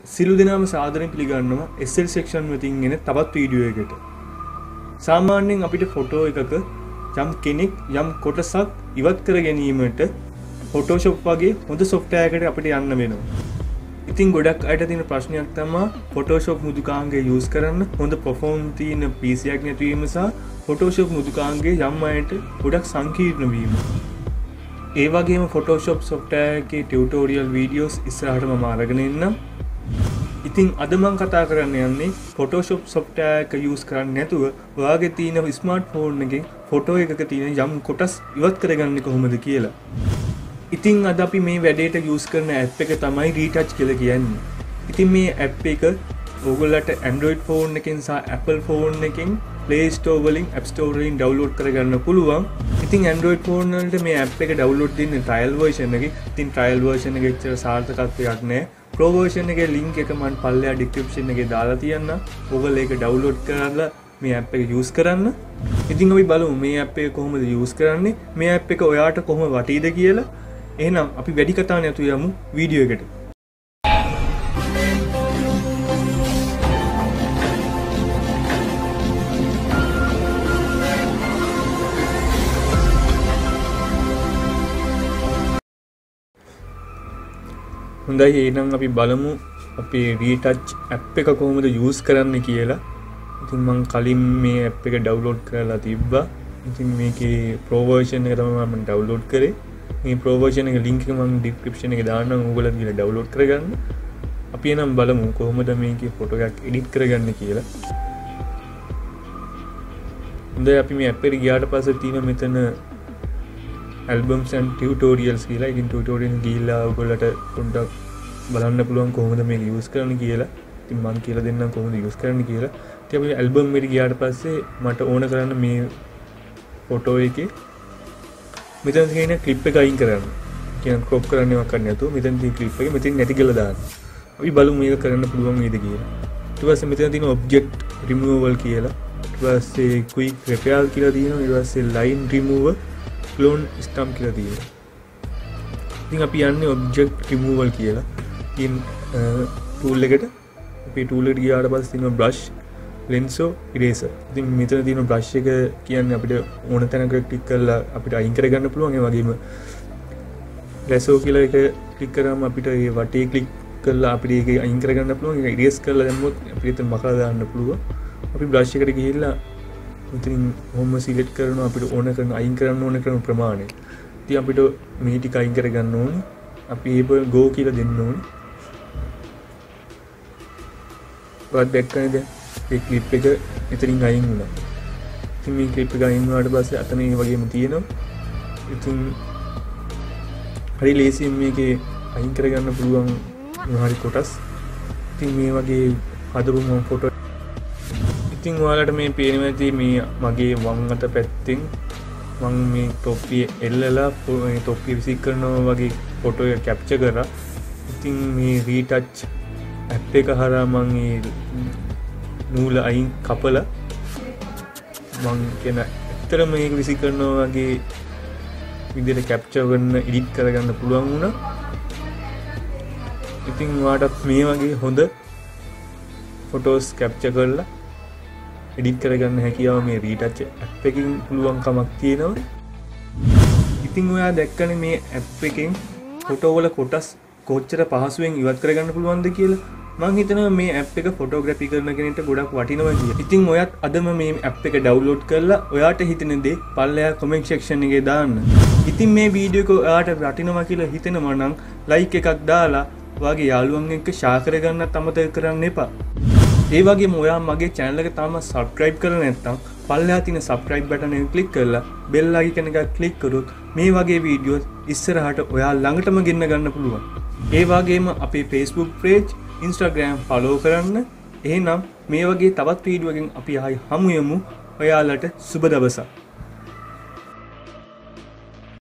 සිළු දෙනාම සාදරයෙන් පිළිගන්නවා SL section වලින් එන තවත් වීඩියෝ එකකට. සාමාන්‍යයෙන් අපිට ෆොටෝ එකක යම් කෙනෙක් යම් කොටසක් ඉවත් කර ගැනීමට Photoshop වගේ හොඳ software එකකට අපිට යන්න වෙනවා. ඉතින් ගොඩක් අයට තියෙන ප්‍රශ්නයක් තමයි Photoshop මෘදුකාංගය use කරන්න හොඳ perform තියෙන PC එකක් නැතිවීම සහ Photoshop මෘදුකාංගය යම් අයට ගොඩක් සංකීර්ණ වීම. ඒ වගේම Photoshop software එකේ tutorial videos ඉස්සරහට මම අරගෙන ඉන්නම්. ඉතින් අද මම කතා කරන්න යන්නේ Photoshop software එක use කරන්නේ නැතුව ඔයාගේ තියෙන smartphone එකෙන් photo එකක තියෙන යම් කොටස් ඉවත් කරගන්නේ කොහොමද කියලා. ඉතින් අද අපි මේ වැඩේට use කරන app එක තමයි Retouch කියලා කියන්නේ. ඉතින් මේ app එක ඕගොල්ලන්ට Android phone එකෙන් සහ Apple phone එකෙන් Play Store වලින් App Store වලින් download කරගන්න පුළුවන්. ඉතින් Android phone වලට මේ app එක download දෙන්නේ trial version එකේ. ඉතින් trial version එකේ ඇත්තට සාර්ථකත්වයක් නැහැ. Pro version එකේ link එක මම පල්ලෙහා description එකේ දාලා තියන්නම්. ඔයගොල්ලෝ ඒක download කරලා මේ app එක use කරන්න. ඉතින් අපි බලමු මේ app එක කොහොමද use කරන්නේ. මේ app එක ඔයාට කොහොම වටීද කියලා. එහෙනම් අපි වැඩි කතා නැතුව යමු වීඩියෝ එකට. හොඳයි එහෙනම් අපි බලමු අපේ Retouch app එක කොහොමද use කරන්න කියලා. ඉතින් මම කලින් මේ app එක download කරලා තිබ්බා. ඉතින් මේකේ pro version එක තමයි මම download කරේ. මේ pro version එක link එක මම description එකේ දාන්නම් ඕගොල්ලෝ ගිහලා download කරගන්න. අපි එනම් බලමු කොහොමද මේකේ photo එකක් edit කරගන්න කියලා. හොඳයි අපි මේ app එකට ගියාට පස්සේ තියෙන මෙතන albums and tutorials කියලා. ඉතින් tutorial ගිහිල්ලා ඔයගොල්ලන්ට පොඩ්ඩක් බලන්න පුළුවන් කොහොමද මේක use කරන්න කියලා. ඉතින් මම කියලා දෙන්නම් කොහොමද use කරන්න කියලා. ඉතින් අපි album එකට ගියාට පස්සේ මට ඕන කරන්න මේ photo එකේ මෙතන තියෙන clip එක අයින් කරන්න. කියන crop කරන්නේවත් කරන්න නැතුව මෙතන තියෙන clip එක මෙතන නැති කරලා දාන්න. අපි බලමු මේක කරන්න පුළුවන් වේද කියලා. ඊට පස්සේ මෙතන තියෙන object removal කියලා. ඊට පස්සේ quick repair කියලා තියෙනවා. ඊට පස්සේ line remover clone stamp කියලා තියෙනවා. ඉතින් අපි යන්නේ object removal කියලා. ඉතින් tool එකට අපි tool එකට ගියාට පස්සේ තියෙනවා brush lenso eraser. ඉතින් මෙතන තියෙන brush එක කියන්නේ අපිට ඕන තැනක ක්ලික් කරලා අපිට අයින් කරගන්න පුළුවන්. ඒ වගේම lasso කියලා එක ක්ලික් කරාම අපිට ඒ වටේ ක්ලික් කරලා අපිට ඒක අයින් කරගන්න පුළුවන්. ඒක erase කරලා දැම්මොත් අපිට එතන මකලා දාන්න පුළුවන්. අපි brush එකට ගිහිල්ලා ඉතින් හොම සිලෙක්ට් කරනවා අපිට ඕන කරන අයින් කරන්න ඕන කරන ප්‍රමාණය. ඉතින් අපිට මේ ටික අයින් කරගන්න ඕනේ. අපි ඒක go කියලා දෙන්න ඕනේ. වත් දැක්කනේ දැන් මේ ක්ලිප් එක එතනින් අයින් වුණා. ඉතින් මේ ක්ලිප් එක අයින් වුණාට පස්සේ අතන මේ වගේම තියෙනවා. ඉතින් හරි ලේසියෙන් මේකේ අයින් කරගන්න පුළුවන් මොනවාරි කොටස්. ඉතින් මේ වගේ හදපු මම ෆොටෝ ඉතින් ඔයාලට මේ පේනවා ඇති මේ මගේ වම් අත පැත්තෙන් මම මේ තොප්පිය එල්ලලා මේ තොප්පිය විසික් කරනවා වගේ ෆොටෝ එක කැප්චර් කරා. ඉතින් මේ Retouch app එක හරහා මම මේ නූල අයින් කපලා මම කියන ඇත්තට මේක විසික් කරනවා වගේ විදිහට කැප්චර් කරන්න එඩිට් කරගන්න පුළුවන් වුණා. ඉතින් ඔයාලට මේ වගේ හොඳ ෆොටෝස් කැප්චර් කරලා එඩිට් කරගන්න හැකියාව මේ Retouch app එකකින් පුළුවන්කමක් තියෙනවා. ඉතින් ඔයා දැක්කනේ මේ app එකෙන් ෆොටෝ වල කොටස් කොච්චර පහසුවෙන් ඉවත් කරගන්න පුළුවන්ද කියලා. මම හිතනවා මේ app එක ෆොටෝග්‍රැෆි කරන කෙනෙක්ට ගොඩක් වටිනවා කියලා. ඉතින් ඔයත් අදම මේ app එක download කරලා ඔයාට හිතෙන දේ පල්ලෙහා comment section එකේ දාන්න. ඉතින් මේ වීඩියෝ එක ඔයාට වටිනවා කියලා හිතෙනවා නම් like එකක් දාලා ඔයාගේ යාළුවන් එක්ක share කරගන්නත් අමතක කරන්න එපා. ඒ වගේම ඔයා මගේ channel එක තාම subscribe කරලා නැත්නම් පල්ලෙහා තියෙන subscribe button එක click කරලා bell icon එක click කරොත් මේ වගේ වීඩියෝස් ඉස්සරහට ඔයා ළඟටම ගෙන්න ගන්න පුළුවන්. ඒ වගේම අපේ Facebook page, Instagram follow කරන්න. එහෙනම් මේ වගේ තවත් වීඩියෝ එකකින් අපි ආයි හමු යමු. ඔයාලට සුබ දවසක්.